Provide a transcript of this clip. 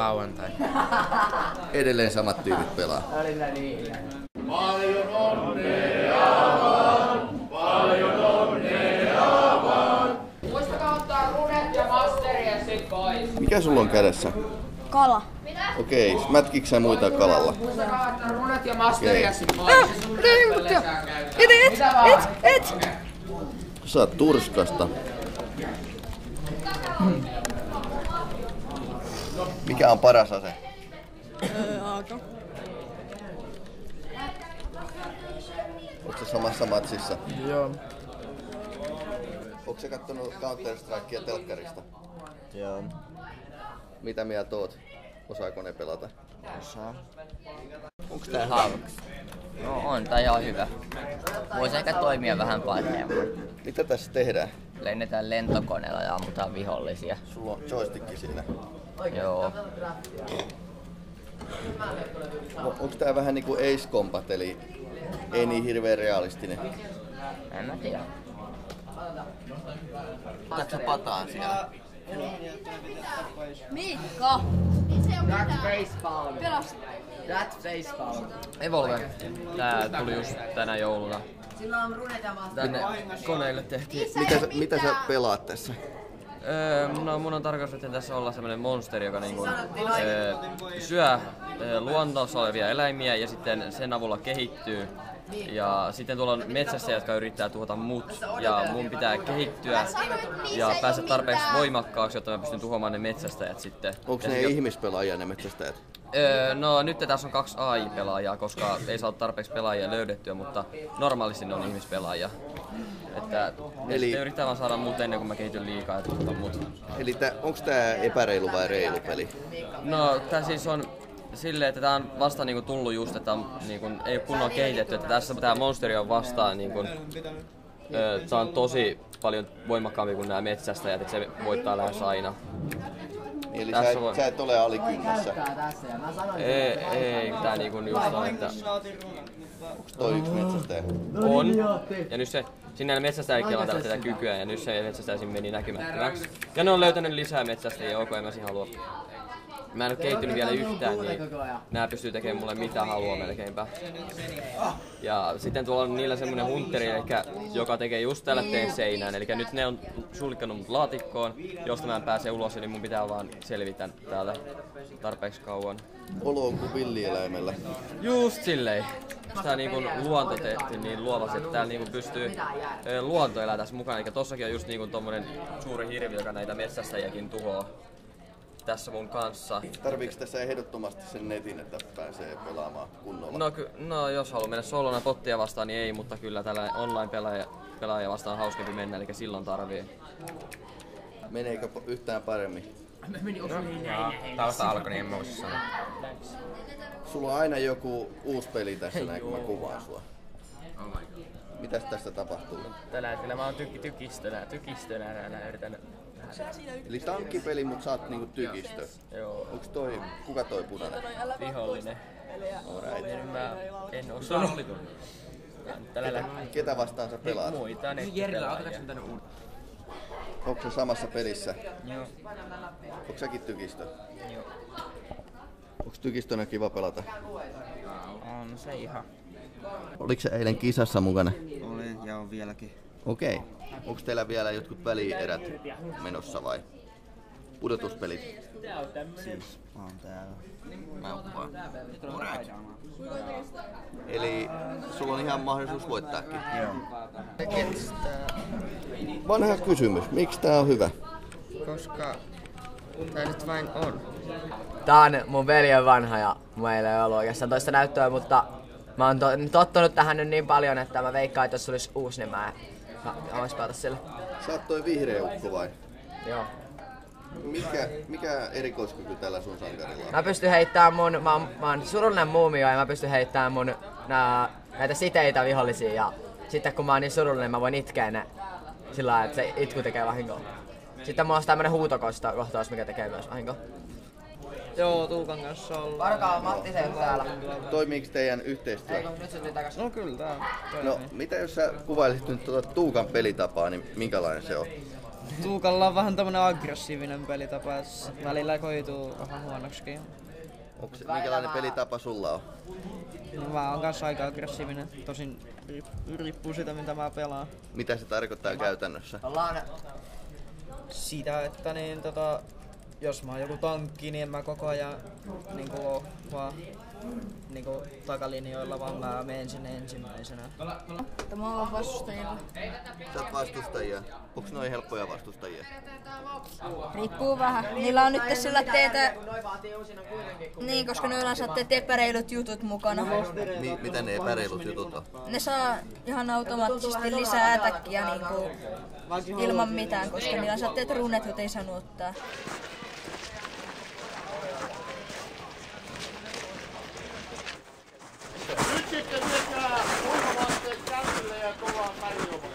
lauantai. Edelleen samat tyypit pelaa. Paljon onnea vaan, paljon onnea vaan. Muistakaa ottaa runet ja masteria sit pois. Mikä sulla on kädessä? Kala. Okei, mätkikö sä muita kalalla? Muistakaa ottaa runet ja masteria sit pois. Et! Sä oot Turskasta. Mikä on paras ase? Aaka. Onko se samassa matsissa? Joo. Onko sä kattonut Counter-Strikea telkkarista? Joo. Mitä mieltä oot? Osaako ne pelata? Osaa. Onko tää haavuksi? No on tää ihan hyvä. Voisi ehkä toimia vähän paremmin. Mitä tässä tehdään? Lennetään lentokoneella ja ammutaan vihollisia. Sulla on joystick siinä. Joo. Onko tää vähän niinku Ace Combat, eli ei niin hirveän realistinen? En mä tiedä. Otatko sä pataan siellä? Mikko! That's facepalm. Pelasta. That's facepalm. Evolve. Tää tuli just tänä jouluna. Sillä on runet ja masteria. Tänne koneille tehtiin. Mitä sä pelaat tässä? No mun on tarkoitus että tässä olla semmonen monsteri, joka niinku, syö luonnossa olevia eläimiä ja sitten sen avulla kehittyy. Ja sitten tuolla on metsässä, jotka yrittää tuhota mut ja mun pitää kehittyä ja päästä tarpeeksi voimakkaaksi, jotta mä pystyn tuhoamaan ne metsästäjät sitten. Onko ne ihmispelaajia ne metsästäjät? No nyt tässä on 2 AI-pelaajaa, koska ei saa tarpeeksi pelaajia löydettyä, mutta normaalisti ne on ihmispelaajia. Että Eli yrittää vaan saada mut ennen kuin mä kehityn liikaa ja tuhota mut. Eli onko tää epäreilu vai reilu peli? No tää siis on silleen, että tää on vasta niinku tullut just, että niinku, ei ole kunnolla kehitetty, että tässä tää monsteri on vastaan niinku, tää on tosi paljon voimakkaampi kuin nämä metsästäjät, että se voittaa lähes aina. Eli sä et ole alikynnässä. Ei, tää niinku just on, että Onks toi yksi metsästäjä? on. Ja nyt se, sinne metsästäjäkin on tätä kykyä ja nyt se metsästäjä meni näkymättömäksi. Ja ne on löytänyt lisää metsästäjiä, en mä siihen halua. Mä en oo kehittynyt vielä yhtään, niin nää pystyy tekemään mulle mitä haluaa melkeinpä. Ja sitten tuolla on niillä semmonen hunteri, joka tekee just tällä teen seinään. Eli nyt ne on sulkenut mut laatikkoon, josta mä en pääse ulos, eli mun pitää vaan selvitä täältä tarpeeksi kauan. Olo on kuin villieläimellä. Just silleen. Tää niinku luonto tehty niin luovasti, että täällä niinku pystyy luonto elää tässä mukana. Eli tossakin on just niinku tommonen suuri hirvi, joka näitä metsästäjiäkin tuhoaa. Tässä mun kanssa. Tarviiks tässä ehdottomasti sen netin, että pääsee pelaamaan kunnolla? No jos haluaa mennä solona pottia vastaan, niin ei, mutta kyllä tällä online-pelaaja vastaan on hauskempi mennä, eli silloin tarvii. Meneekö yhtään paremmin? Tausta alkoi, niin en mä voisi sanoa. Sulla on aina joku uusi peli tässä näin, kun mä kuvaan sua. Mitäs tässä tapahtuu? Tällä hetkellä mä oon tykistönä yritän. Eli tankkipeli, mut sä oot niinku tykistö. Joo. Onks kuka toi punainen? Vihollinen. Alright. Mä en osaa. Ketä vastaan sä pelaat? Muita nettipelaajia. Onko se samassa pelissä? Joo. Onko säkin tykistö? Joo. Onko tykistönä kiva pelata? On se ihan. Oliko se eilen kisassa mukana? Olin ja on vieläkin. Okei. Onko teillä vielä jotkut välierät menossa vai? Pudotuspelit? Siis mä oon täällä. Mä oon vaan. Alright. Eli sulla on ihan mahdollisuus voittaakin. Joo. Vanha kysymys. Miksi tää on hyvä? Koska tää nyt vain on. Tää on mun veljen vanha ja meillä ei ollut oikeastaan toista näyttöä, mutta mä oon tottunut tähän nyt niin paljon, että mä veikkaan, että jos olisi uusi, niin mä vois pelata sille. Sä oot toi vihreä ukko vai? Joo. Mikä erikoiskyky tällä sun sankarilla on? Mä pystyn heittämään mä oon surullinen muumio ja mä pystyn heittämään näitä siteitä vihollisia ja sitten kun mä oon niin surullinen, mä voin itkeä ne sillä lailla, että se itku tekee vahinkoa. Sitten mulla on tämmönen huutokohtaus, mikä tekee myös vahinkoa. Joo, Tuukan kanssa ollaan. Varkaa Matti se täällä. Toimiiks teidän yhteistyö? Eikö nyt syntyy takas? No kyllä tää. No, mitä jos sä kuvailisit nyt tuota Tuukan pelitapaa, niin minkälainen se on? Tuukalla on vähän tämmönen aggressiivinen pelitapa, et välillä koituu vähän huonoksikin. Minkälainen pelitapa sulla on? No, mä oon kanssa aika aggressiivinen, tosin riippuu siitä mitä mä pelaan. Mitä se tarkoittaa käytännössä? Sitä, että jos mä oon joku tankki, niin en mä koko ajan oo vaan takalinjoilla, vaan mä menen sinne ensimmäisenä. Mä oon vastustajilla. Sä oot vastustajia. Onks noin helppoja vastustajia? Riippuu vähän. Niillä on nyt sillä teitä... Niin, koska ne yleensä teet epäreilut jutut mukana. Mitä ne epäreilut jutut on? Ne saa ihan automaattisesti lisää ätäkkiä ilman mitään, koska niillä saa teet runet, joita ei saanut ottaa. Nyt sitten viekää ulkovaatteet kämpille ja kovaan tarjoamaan.